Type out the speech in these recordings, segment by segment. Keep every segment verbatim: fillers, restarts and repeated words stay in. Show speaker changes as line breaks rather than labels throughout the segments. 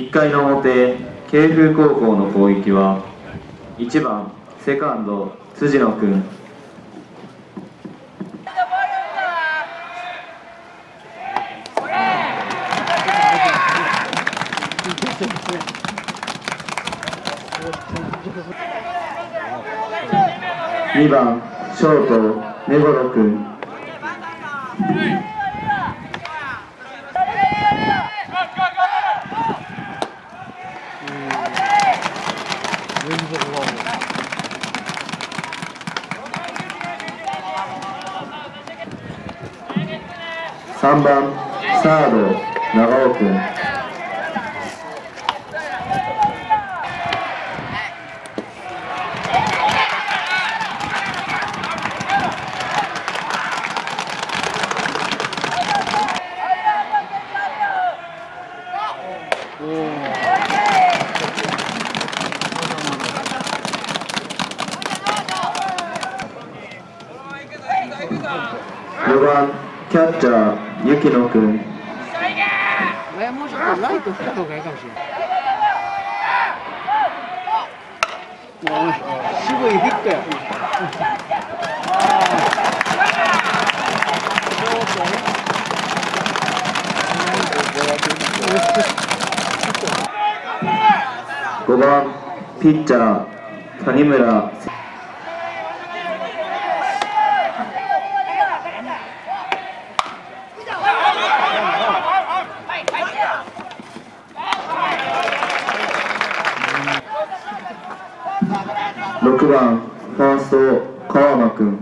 いっかいの表、慶風高校の攻撃はいちばんセカンド辻野君。にばんショート根室君。さんばんサード長尾君。よばんキャッチャー雪野君。
もうちょっとライト来た方がいいかもしれない。もう渋いヒットや。
ごばんピッチャー谷村。ろくばんファースト川間君。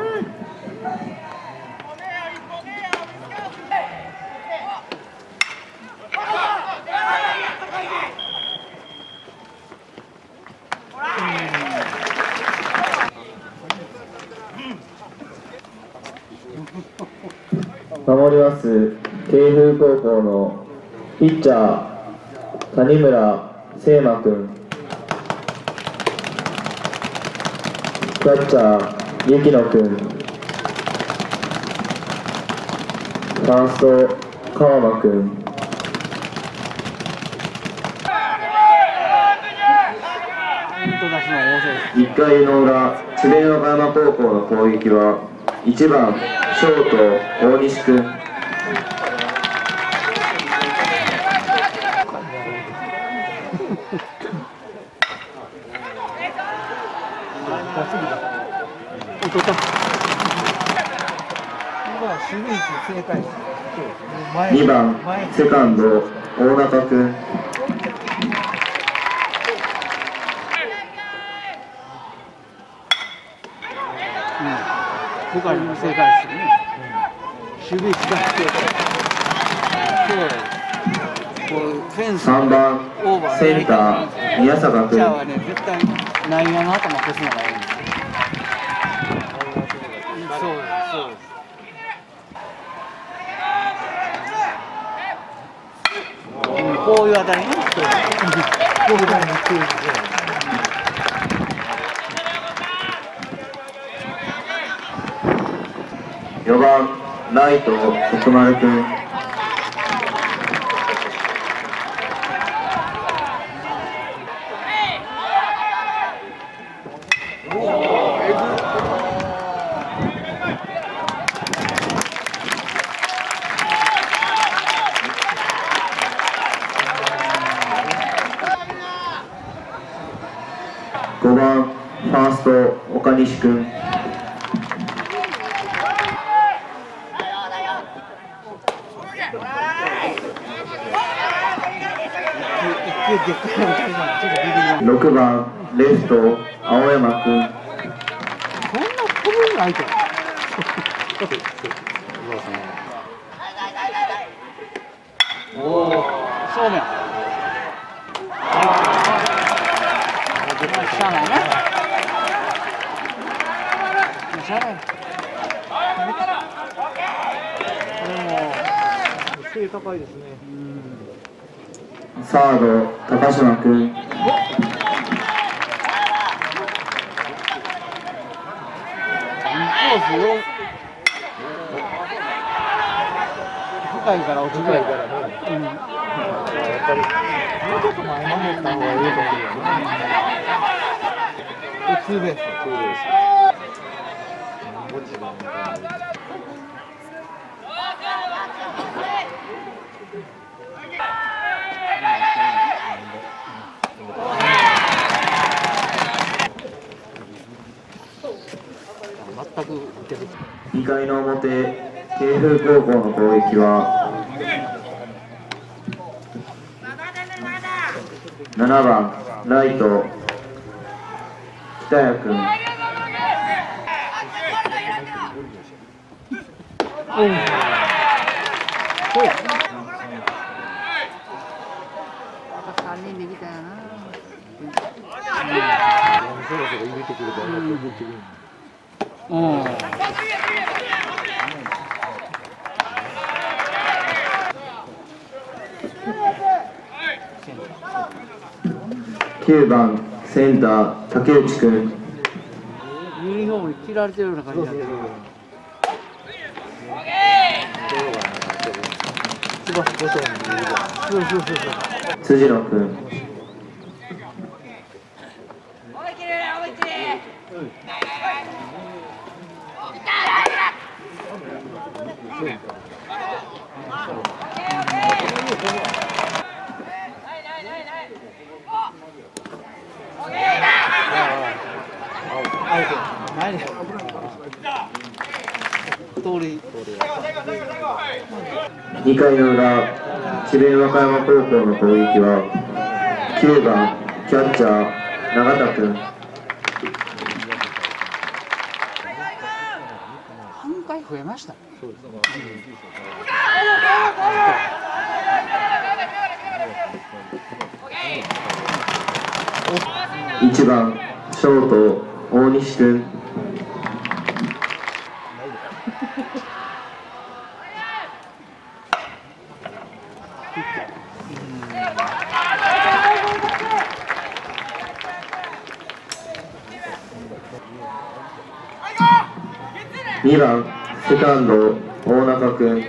守ります慶風高校のピッチャー谷村聖馬君。キャッチャー雪野君。ファースト川間君。いっかいの裏智弁和歌山高校の攻撃はいちばんショート大西君。にばんセカンド大中君。
僕は今正解ですよね。守備位置が
さんばんセンター宮坂君。
ピッチャーはね、絶対内野の頭越すのがいいんですよ。そうです、そうです。こういうあたりね。こういうあたりに注意して。
よばんライト徳丸君。ごばんファースト岡西君。ろくばんレフト青山君。
そんな飛ぶないと。おお、正面。しゃあないな。しゃあない。これも背高いですね。
サード高島君。
インコースよ。深いから落ちないからね。うん。やっぱり。 もうちょっと前守った方がいいと思うよな。ツーベース。ツーベース。全く受ける。
にかいの表、慶風高校の攻撃はななばんライト北谷君。
さんにんできたよな。うん。
きゅうばんセンター竹内君。
ユニフォームに切られてるような感じになってる。
辻野君。にかいの裏、智弁和歌山高校の攻撃はきゅうばんキャッチャー永田君。
半回増えました。
いちばんショート大西君。にばんセカンド大中君。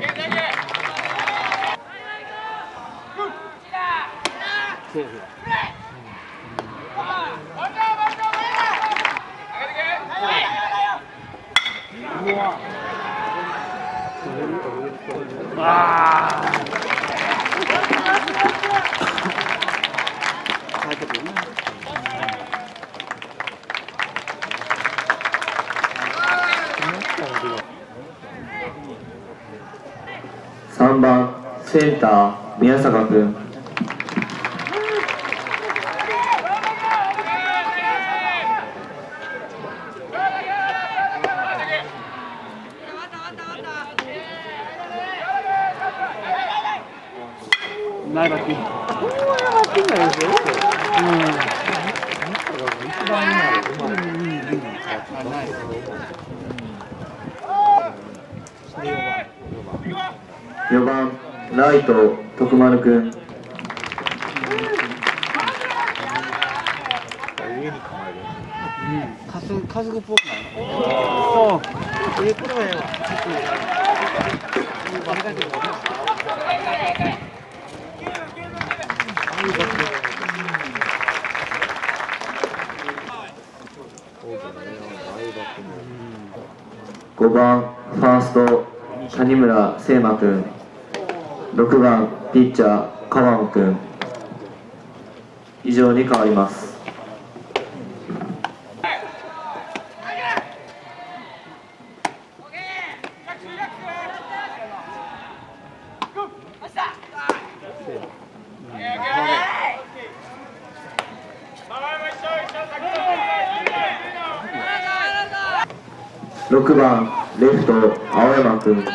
さんばんセンター宮坂君。
ナイバッティング。こういうバッティングですよ。うん。一番いいのはうまい。うんうんうん。ない。
よばんライト徳丸君。
カスカスグっぽくない。おお。ええ、これはええわ。
ごばんファースト谷村聖真君。ろくばんピッチャー川野君。以上に変わります。ろくばんレフト青山君。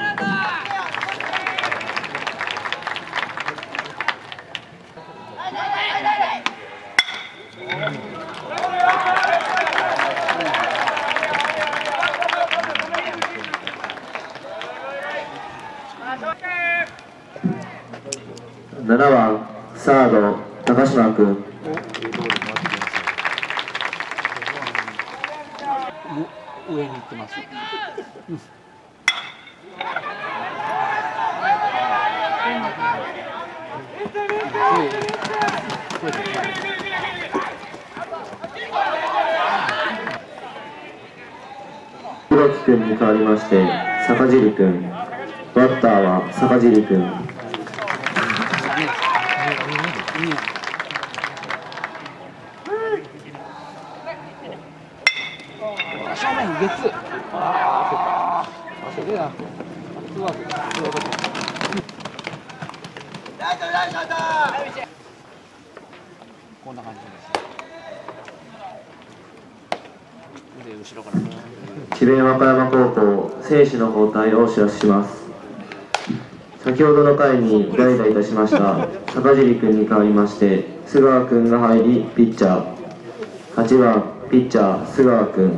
ななばんサード高島君。
上に行ってます。うん
黒木君に代わりまして坂尻君、バッターは坂尻君。
正面ゲッツー。ああ、焦るな。ツーアウト。ツーアウト。こんな感じです。で後ろから
智弁和歌山高校選手の交代をお知らせします。先ほどの回に代打いたしました坂尻君に代わりまして須川君が入りピッチャー、はちばんピッチャー須川君。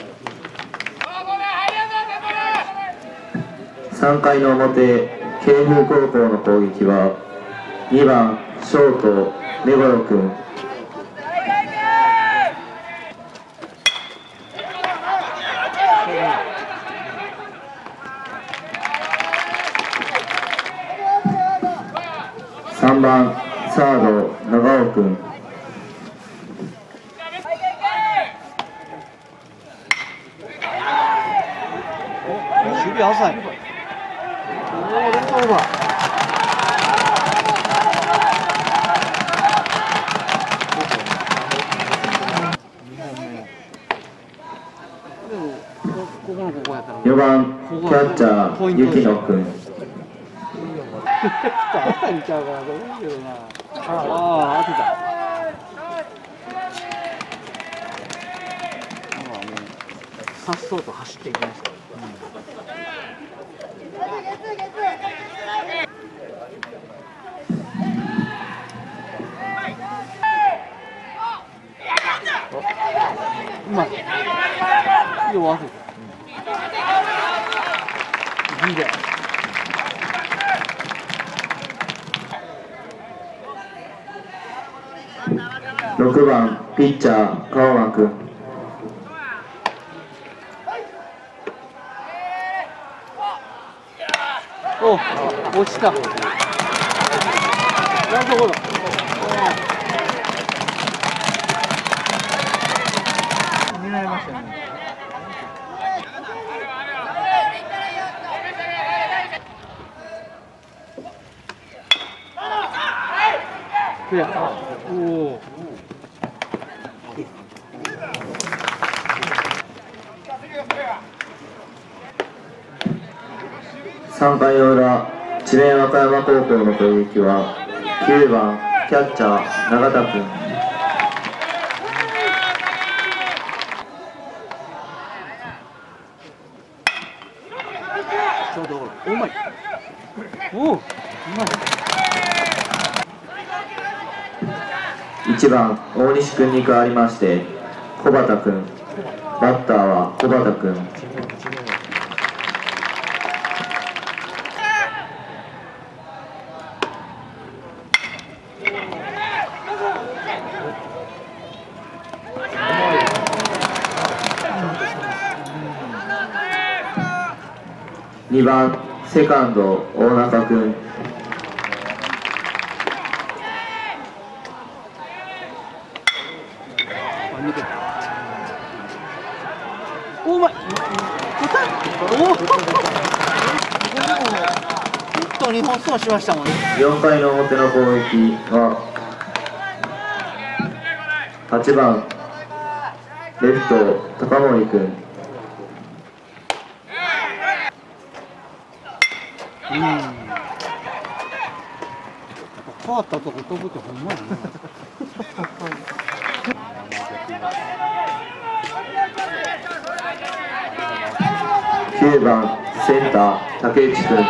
さんかいの表、慶風高校の攻撃はにばんショート目黒君、さんばんサード長尾君、
守備浅い。おお、レフトオーバー。
よばんキャッチャー雪野君、
朝にちゃうからどういうけどな。ああ、当てた。なんかもうさっそうと走っていきました。うまい。よう当てた。いいね。
ろくばんピッチャー川間君、
お、落ちた。なんところ。狙いましたね。クリア。おお。
さんかいの裏、智弁和歌山高校の攻撃はきゅうばんキャッチャー永田君、
ちょうどうまい。おお、うまい。
いちばん大西君に代わりまして小畑君、バッターは小畑君、にばんセカンド大中君、
おうまい。おお。ヒットにほんそうしましたもんね。
よんかいの表の攻撃ははちばんレフト高森君、
うん。やっぱ変わったとこ飛ぶってほんまやな。
きゅうばんセンター竹内君、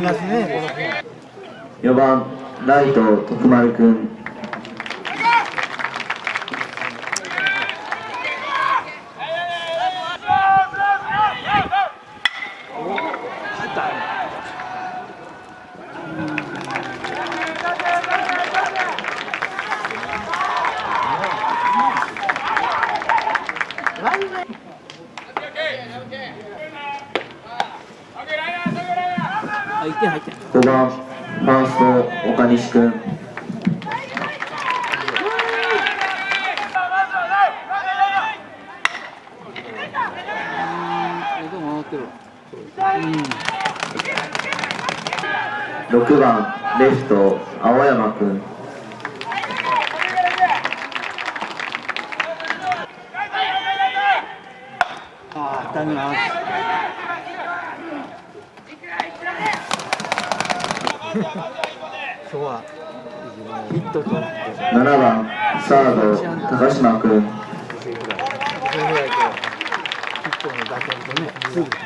ますね。
よばんライト徳丸くん。ごばんファースト岡西くん。ろくばんレフト青山くん。
ああ、ダメな。今日はヒットと
ななばんサード高島くん。
ヒットの打点とね、すぐ。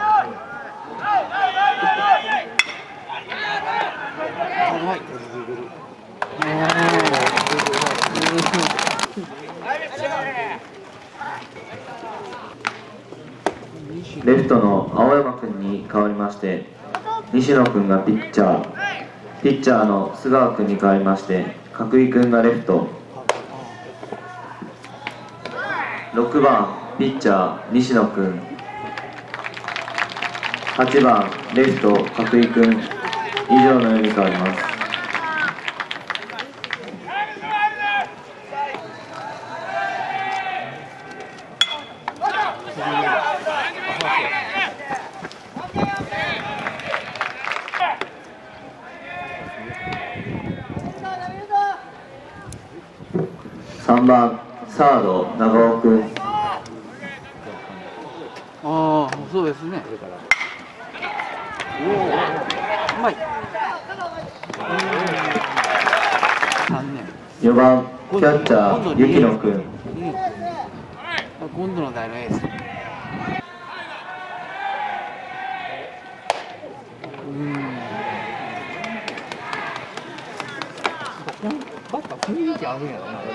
レフトの青山くんに代わりまして西野くんがピッチャー、ピッチャーの須川くんに代わりまして角井くんがレフト。ろくばんピッチャー西野くん。はちばんレフト角井くん。以上のように変わります。さんばんサード長尾くん。
ああ、そうですね。おお、うまい。三年。
よばんキャッチャー雪野くん。
今度の代のエース。うん。バッター雰囲気あるんやろな。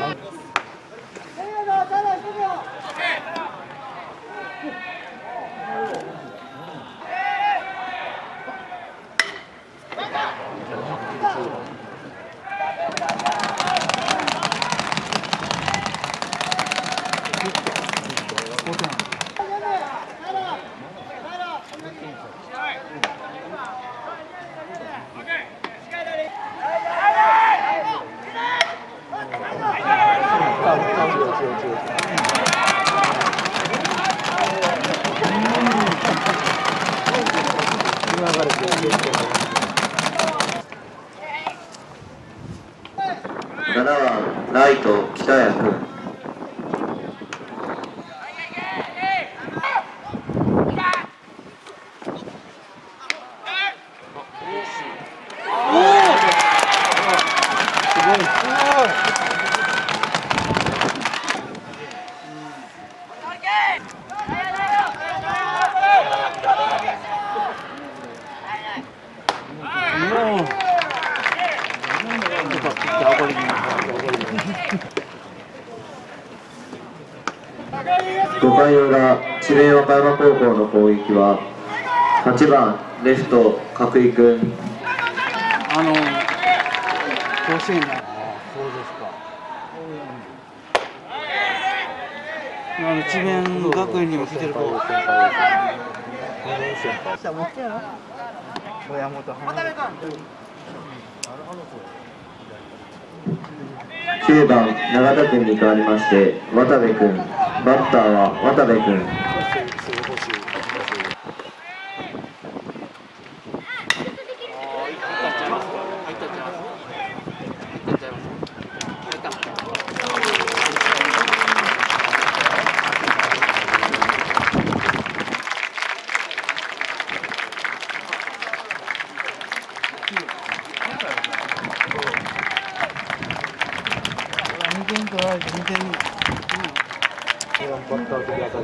ななばんライト北谷くん。ごかいの裏、智弁和歌山高校の攻撃ははちばんレフト角井くん。
あの甲子園だ。そうですか。あの智弁学園にも来てる子。親元
きゅうばん永田くんに代わりまして渡部くん。バッターは渡部くん。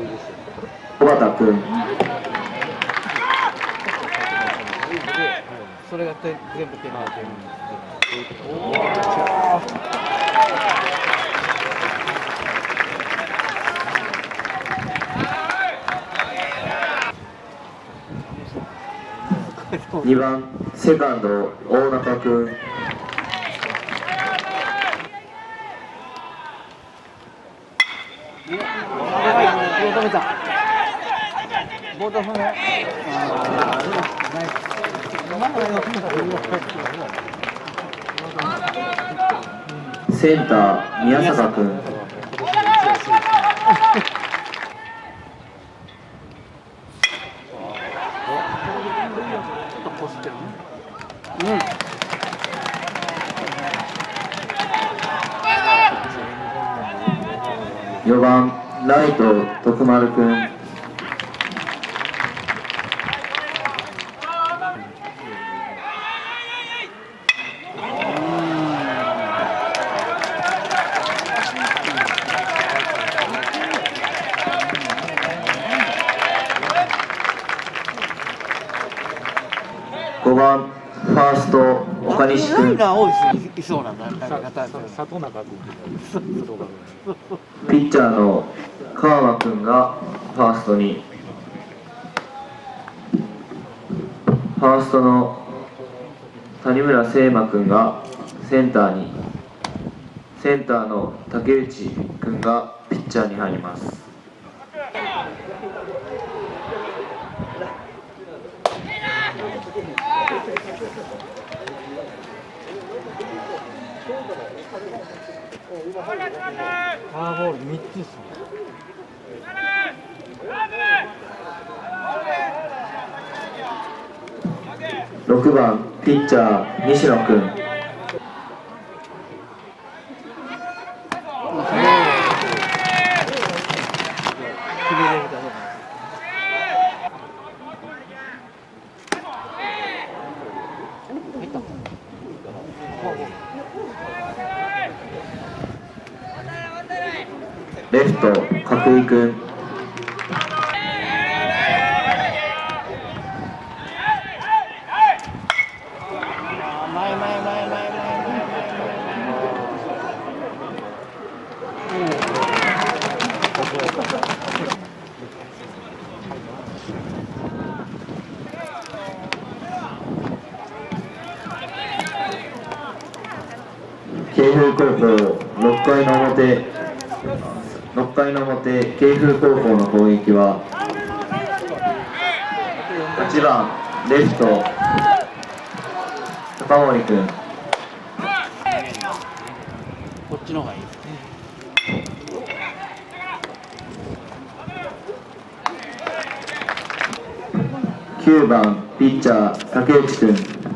小畑くん。
それが全部手に入ってる。
にばんセカンド大中君。
止めた。ボード踏め。
センター宮坂君。よばんライト徳丸君。ごばんファースト岡西君。
が多いですいそうなんだ。里中
ピッチャーの川間君がファーストに、ファーストの谷村誠真君がセンターに、センターの竹内君がピッチャーに入ります。
フォアボールみっつですね。
ろくばんピッチャー西野君。レフト角井君。慶風高校ろっかいの表ろっかいの表慶風高校の攻撃ははちばんレフト高森君。
こっちの方がいいですね。
きゅうばんピッチャー竹内君。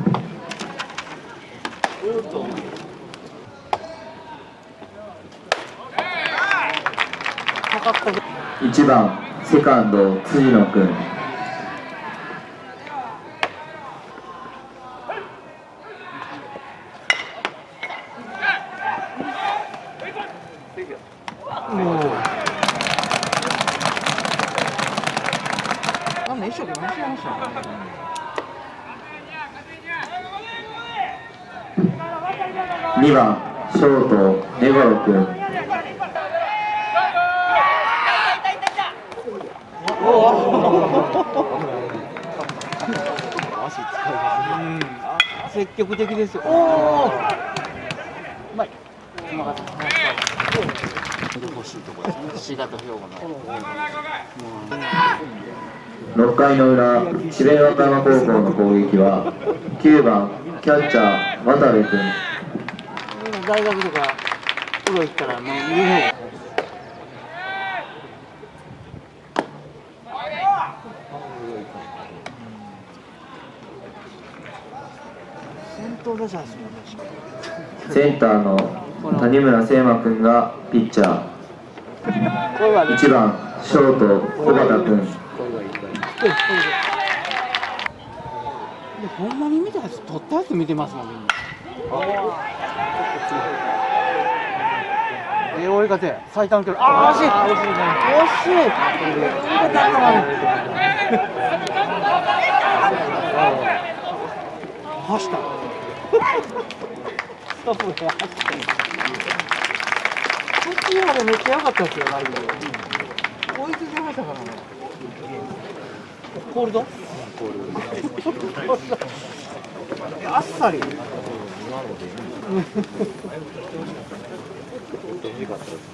いちばんセカンド辻野君。にばんショート根頃君。
積極的ですよ。おお。うまい。うまかった。欲しいところですね。滋賀と兵庫の。
ろっかいの裏智弁和歌山高校の攻撃はきゅうばんキャッチャー渡部君。
大学とかプロ行ったらもう言う方。
センターの谷村誠真君がピッチャー。いちばんショート小畑君。
ほんまに見たやつ撮ったやつ見てますもんみんな。え追いかけ最短距離。あー惜しい惜しい。 走った。ストップで走って。途中までめっちゃ良かったですよ、ライブ。追いつきましたからね。コールド？コールド。あっさり。今ので。短かったです。